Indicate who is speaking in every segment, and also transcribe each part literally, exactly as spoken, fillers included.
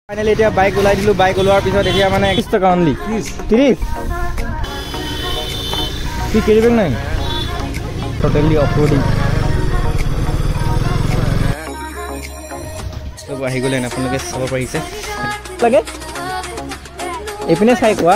Speaker 1: Finally এতিয়া bike ওলাই দিলোঁ। বাইক ওলোৱাৰ পিছত এতিয়া মানে ত্ৰিছ টকা অনলি ত্ৰিছ কি কেৰি বেগ নাই টোটেলি অফ ৰোডিং চব আহি গ'লে আপোনালোকে চাব পাৰিছে লাগে এইপিনে চাই কোৱা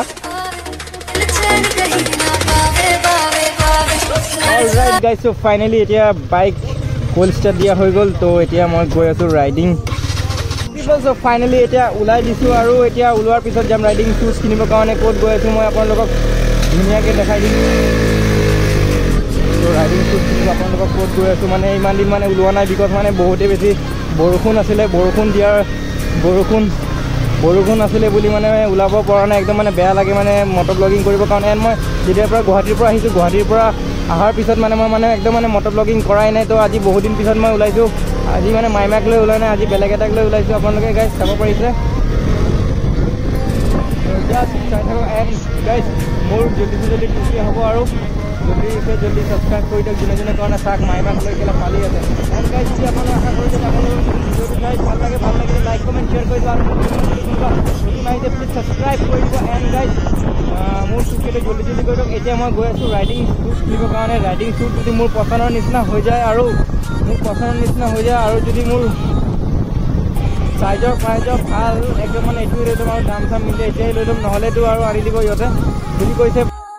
Speaker 1: অলৰাইট গাইজ চ' ফাইনেলি এতিয়া বাইক কোল্ড ষ্টাৰ্ট দিয়া হৈ গ'ল। তো এতিয়া মই গৈ আছোঁ ৰাইডিং চ' ফাইনেলি এতিয়া ওলাই দিছোঁ আৰু এতিয়া ওলোৱাৰ পিছত যাম ৰাইডিং শ্বুজ কিনিবৰ কাৰণে ক'ত গৈ আছোঁ মই আপোনালোকক ধুনীয়াকৈ দেখাই দিম। ত' ৰাইডিং শ্বুজ কিনিব আপোনালোকক ক'ত গৈ আছোঁ মানে ইমান দিন মানে ওলোৱা নাই বিকজ মানে বহুতেই বেছি বৰষুণ আছিলে বৰষুণ দিয়াৰ বৰষুণ বৰষুণ আছিলে বুলি মানে ওলাব পৰা নাই একদম মানে বেয়া লাগে মানে মটৰ ব্লগিং কৰিবৰ কাৰণে এণ্ড মই যেতিয়াৰ পৰা গুৱাহাটীৰ পৰা আহিছোঁ গুৱাহাটীৰ পৰা অহাৰ পিছত মানে মই মানে একদম মানে মটৰ ব্লগিং কৰাই নাই। তো আজি বহুত দিন পিছত মই ওলাইছোঁ আজি মানে মাইমাক লৈ ওলাই নাই আজি বেলেগ এটাক লৈ ওলাইছোঁ আপোনালোকে গাইজ চাব পাৰিছে জাষ্ট চাই থাকক এণ্ড গাইজ মোৰ জল্দি জল্দি টুকি হ'ব আৰু জল্দি জল্দি ছাবস্ক্ৰাইব কৰি দিয়ক যোনে যোনে কাৰণে চাওক মাইমাক লৈ কেলে পালি আছে এণ্ড গাইজ যদি আপোনালোকে আশা কৰিছে আপোনালোকৰ ভিডিঅ'টো গাইজ ভাল লাগে ভাল লাগিলে লাইক কমেণ্ট শ্বেয়াৰ কৰি দিব আৰু নতুন আহিছে প্লিজ ছাবস্ক্ৰাইব কৰি দিব এণ্ড গাইজ মোৰ টুকিটো জল্দি জল্দি কৰি দিয়ক। এতিয়া মই গৈ আছোঁ ৰাইডিং শ্বুট কিনিবৰ কাৰণে ৰাইডিং শ্বুট যদি মোৰ পচন্দৰ নিচিনা হৈ যায় আৰু মোৰ পচন্দৰ নিচিনা হৈ যায় আৰু যদি মোৰ চাইজৰ প্ৰাইজৰ ভাল একদম মানে এইটোৱে লৈ ল'ম আৰু দাম চাম মিলে এতিয়াই লৈ ল'ম নহ'লেতো আৰু আনি দিব ইহঁতে বুলি কৈছে।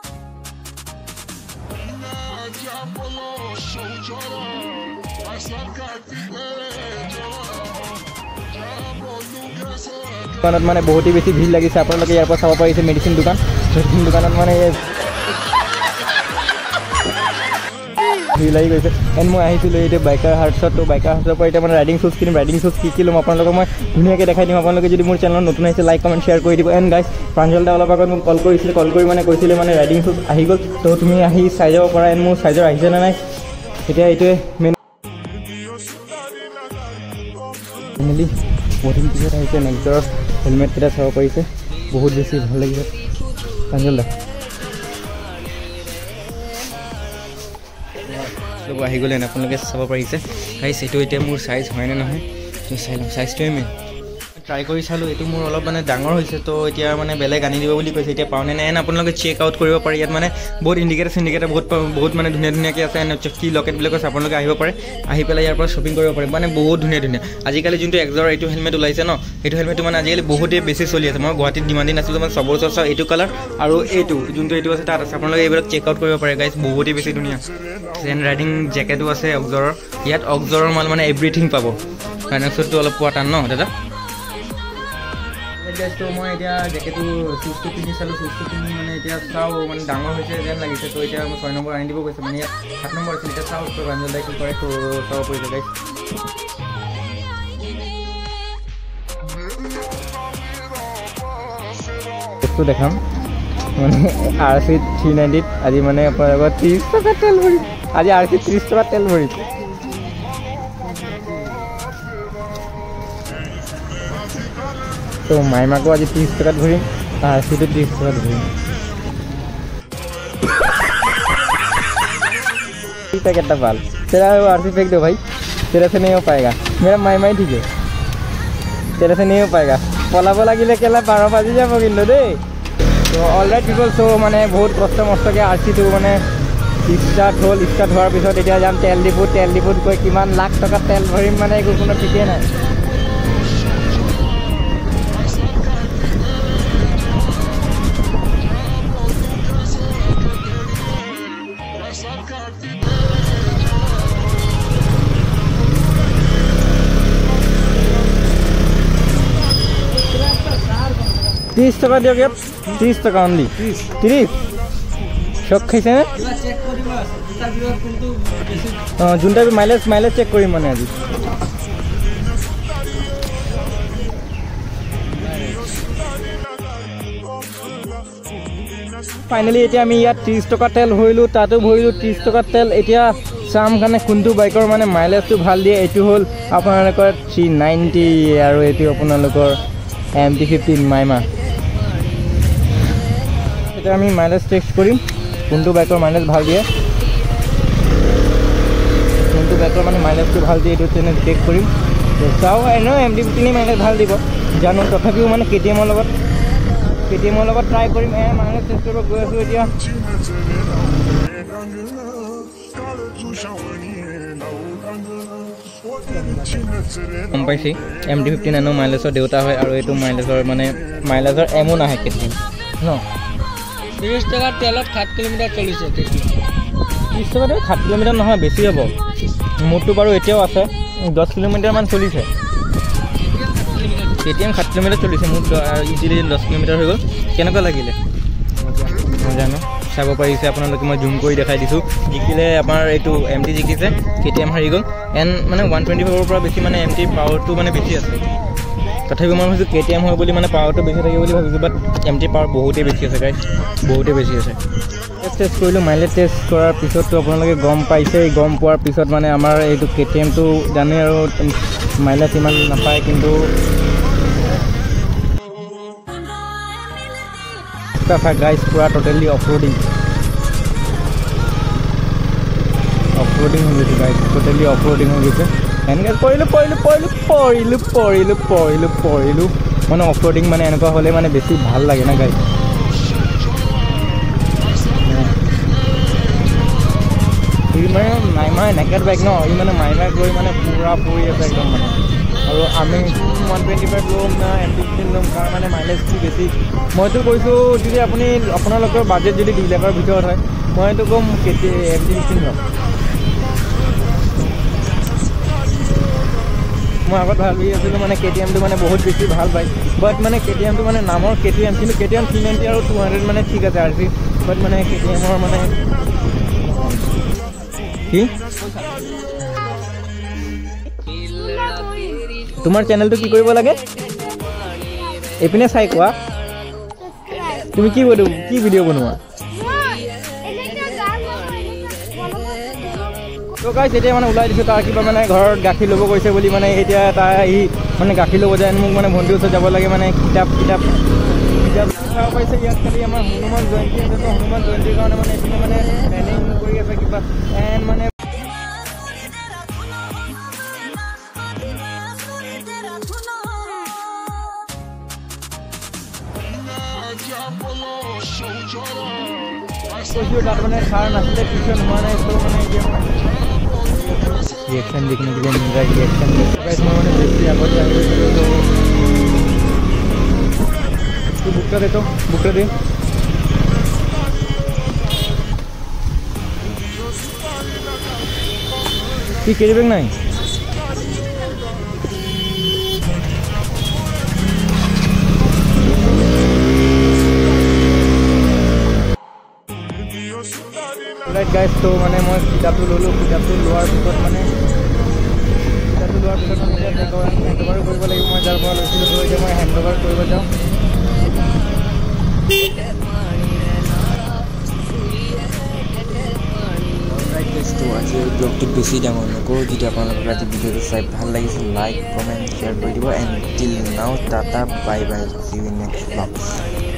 Speaker 1: দোকানত মানে বহুতেই বেছি ভিৰ লাগিছে আপোনালোকে ইয়াৰ পৰা চাব পাৰিছে মেডিচিন দোকান মেডিচিন দোকানত মানে ভিৰ লাগি গৈছে এণ্ড মই আহিছিলোঁ এতিয়া বাইকাৰ হাৰ্টছত তো বাইকাৰ হাৰ্টছৰ পৰা এতিয়া মানে ৰাইডিং শ্বুজ কিনিম ৰাইডিং শ্বুজ কি কি ল'ম আপোনালোকক মই ধুনীয়াকৈ দেখাই দিম। আপোনালোকে যদি মোৰ চেনেলত নতুন আহিছে লাইক কমেণ্ট শ্বেয়াৰ কৰি দিব এণ্ড গাইজ প্ৰাঞ্জলদা অলপ আগত মোক কল কৰিছিলে কল কৰি মানে কৈছিলে মানে ৰাইডিং শ্বুজ আহি গ'ল তো তুমি আহি চাই যাব পাৰা এণ্ড মোৰ চাইজৰ আহিছে নে নাই এতিয়া এইটোৱে মেইন ফেমিলি বহুত দিন পিছত আহিছে নেক্সটৰ হেলমেটকেইটা চাব পাৰিছে বহুত বেছি ভাল লাগিছে প্ৰাঞ্জলদা চব আহি গ'লে আপোনালোকে চাব পাৰিছে গাইছ এইটো এতিয়া মোৰ চাইজ হয়নে নহয় তো চাই লওঁ চাইজটোৱে মেইন ট্ৰাই কৰি চালোঁ এইটো মোৰ অলপ মানে ডাঙৰ হৈছে তো এতিয়া মানে বেলেগ আনি দিব বুলি কৈছে এতিয়া পাওঁনে নাই এণ্ড আপোনালোকে চেক আউট কৰিব পাৰে ইয়াত মানে বহুত ইণ্ডিকেটাৰ চিণ্ডিকেটাৰ বহুত বহুত মানে ধুনীয়া ধুনীয়াকৈ আছে এণ্ড কি লকেট বুলি কৈছে আপোনালোকে আহিব পাৰে আহি পেলাই ইয়াৰ পৰা শ্বপিং কৰিব পাৰে মানে বহুত ধুনীয়া ধুনীয়া আজিকালি যোনটো একজৰ এইটো হেলমেট ওলাইছে ন এইটো হেলমেটটো মানে আজিকালি বহুতেই বেছি চলি আছে মই গুৱাহাটীত যিমান দিন আছিলোঁ মানে চবৰ ওচৰত চাওঁ এইটো কালাৰ আৰু এইটো যোনটো এইটো আছে তাত আছে আপোনালোকে এইবিলাক চেক আউট কৰিব পাৰে গাইজ বহুতেই বেছি ধুনীয়া এণ্ড ৰাইডিং জেকেটো আছে অক্সৰৰ ইয়াত অক্সৰৰ মাল মানে এভৰিথিং পাব ফাইনেন্সটো অলপ পোৱা টান ন দাদা তো মই এতিয়া জেকেটটো শ্বুজটো পিন্ধি চালোঁ শ্বুজটো পিন্ধি মানে এতিয়া চাওঁ মানে ডাঙৰ হৈছে যেন লাগিছে তো এতিয়া মই ছয় নম্বৰ আনি দিব কৈছে মানে ইয়াত সাত নম্বৰ আছিল এতিয়া চাওঁ তো প্ৰাঞ্জলদাই কি কৰে তো চাব পৰিছে গাইজ বস্তু দেখাম মানে আৰ চি থ্ৰী নাইণ্টিত আজি মানে আপোনালোকৰ ত্ৰিছ টকা তেল ভৰিম আজি আৰ চি ত্ৰিছ টকা তেল ভৰিম তো মাইমাকো আজি ত্ৰিছ টকাত ভৰিম আৰ চিটো ত্ৰিছ টকাত ভৰিম पैकेट बाल तेरा आर सी फेंक दो भाई तेरे से नहीं हो पाएगा मेरा माइमा ही ठीक है तेरे से नहीं हो पाएगा पलाब लगे केला बार बाजी जा कि दे तो अलराइट पिपल सो माने बहुत कष्ट मस्तके आर सी तो माने स्टार्ट हल स्टार्ट होवार पिছত এতিয়া যাম তেল ডিপুত তেল ডিপুত গৈ কিমান লাখ টকা তেল ভৰিম মানে একো কোনো ঠিকেই নাই ত্ৰিছ টকা দিয়ক ইয়াত ত্ৰিছ টকা অনলি ত্ৰিছ চক খাইছে নে অঁ যোনটা মাইলেজ মাইলেজ চেক কৰিম মানে আজি ফাইনেলি এতিয়া আমি ইয়াত ত্ৰিছ টকা তেল ভৰিলোঁ তাতো ভৰিলোঁ ত্ৰিছ টকা তেল এতিয়া চাম কাৰণে কোনটো বাইকৰ মানে মাইলেজটো ভাল দিয়ে এইটো হ'ল আপোনালোকৰ থ্ৰী নাইণ্টি আৰু এইটো আপোনালোকৰ এম টি ফিফটিন মাইমা এতিয়া আমি মাইলেজ টেষ্ট কৰিম কোনটো বাইকৰ মাইলেজ ভাল দিয়ে কোনটো বাইকৰ মানে মাইলেজটো ভাল দিয়ে এইটো তেনে চেক কৰিম চাওঁ এনেও এম টি ফিফটিনে মাইলেজ ভাল দিব জানো তথাপিও মানে কে টি এমৰ লগত কে টি এমৰ লগত ট্ৰাই কৰিম এ মানে টেষ্ট কৰিব গৈ আছোঁ এতিয়া গম পাইছে এম টি ফিফটিন নানো মাইলেজৰ দেউতা হয় আৰু এইটো মাইলেজৰ মানে মাইলেজৰ এমো নাহে কে টি এম ন ত্ৰিছ টকাৰ তেলত সাত কিলোমিটাৰ চলিছে ত্ৰিছ টকাটো সাত কিলোমিটাৰ নহয় বেছি হ'ব মোৰটো বাৰু এতিয়াও আছে দহ কিলোমিটাৰমান চলিছে কে টি এম সাত কিলোমিটাৰ চলিছে মোৰ ইজিলি দহ কিলোমিটাৰ হৈ গ'ল কেনেকুৱা লাগিলে জানো চাব পাৰিছে আপোনালোকে মই জুম কৰি দেখাই দিছোঁ জিকিলে আমাৰ এইটো এম টি জিকিছে কে টি এম হাৰি গ'ল এণ্ড মানে ওৱান টুৱেণ্টি ফাইভৰ পৰা বেছি মানে এম টি পাৱাৰটো মানে বেছি আছে তথাপিও মই ভাবিছোঁ কে টি এম হয় বুলি মানে পাৱাৰটো বেছি থাকে বুলি ভাবিছোঁ বাট এম টি পাৱাৰ বহুতেই বেছি আছে গাইজ বহুতেই বেছি আছে টেষ্ট কৰিলোঁ মাইলেজ টেষ্ট কৰাৰ পিছততো আপোনালোকে গম পাইছে গম পোৱাৰ পিছত মানে আমাৰ এইটো কে টি এমটো জানে আৰু মাইলেজ ইমান নাপায় কিন্তু গাইজ পুৰা totally off roading off roading হৈ গৈছে গাইজ টোটেলি অফ ৰোডিং হৈ গৈছে এনেকৈ পৰিলোঁ পৰিলোঁ পৰিলোঁ পৰিলোঁ পৰিলোঁ পৰিলোঁ পৰিলোঁ মানে অফ ৰোডিং মানে এনেকুৱা হ'লে মানে বেছি ভাল লাগে না গাইজ ই মানে মাইমাই নেকেট বাইক ন ই মানে মাইমাই গৈ মানে পুৰা পৰি আছে একদম মানে আৰু আমি ওৱান টুৱেণ্টি ফাইভ ল'ম না এম টি ফিফটিন ল'ম কাৰণ মানে মাইলেজটো বেছি মইতো কৈছোঁ যদি আপুনি আপোনালোকৰ বাজেট যদি দুই লাখৰ ভিতৰত হয় মইতো ক'ম K T M T fifteen ল'ম মই আগত ভাবি আছিলোঁ মানে কে টি এমটো মানে বহুত বেছি ভাল বাইক বাট মানে কে টি এমটো মানে নামৰ কে টি এম কিন্তু K T M three ninety আৰু টু হাণ্ড্ৰেড মানে ঠিক আছে আৰ চি বাট মানে কে টি এমৰ মানে কি তোমাৰ চেনেলটো কি কৰিব লাগে এইপিনে চাই কোৱা তুমি কি বনো কি ভিডিঅ' বনোৱা তো গাইজ এতিয়া মানে ওলাই দিছোঁ তাৰ কিবা মানে ঘৰত গাখীৰ ল'ব গৈছে বুলি মানে এতিয়া তাৰ আহি মানে গাখীৰ ল'ব যায় মোক মানে ভণ্টিৰ ওচৰত যাব লাগে মানে কিতাপ কিতাপ কিতাপ চাব পাৰিছে ইয়াত খালি আমাৰ হনুমান জয়ন্তী আছে তো হনুমান জয়ন্তীৰ কাৰণে মানে এইপিনে মানে প্লেনিং কৰি আছে কিবা এণ্ড মানে কৈছোঁ তাত মানে সাৰ নাছিলে টিউশ্যন হোৱা নাই তো মানে এতিয়া ৰিয়েকশ্যন দেখি নিদিলে নিজা ৰিয়েকশ্যন মই মানে বেছি আগতে আহি গৈছিলোঁ তো বুকটা দে তো বুকটা দে কি কেৰি বেগ নাই ৰাইট গাইজ তো মানে মই কিতাপটো ল'লোঁ কিতাপটো লোৱাৰ পিছত মানে কিতাপটো লোৱাৰ পিছত মানে হেণ্ড অভাৰ কৰিব লাগিব মই যাৰ পৰা লৈছিলোঁ তো এতিয়া মই হেণ্ড অভাৰ কৰিব যাওঁ ৰাইট গাইজ তো আজি ব্লগটো বেছি ডাঙৰ নকৰোঁ যদি আপোনালোকৰ আজি ভিডিঅ'টো চাই ভাল লাগিছিল লাইক কমেণ্ট শ্বেয়াৰ কৰি দিব and till now tata bye bye see you in next blog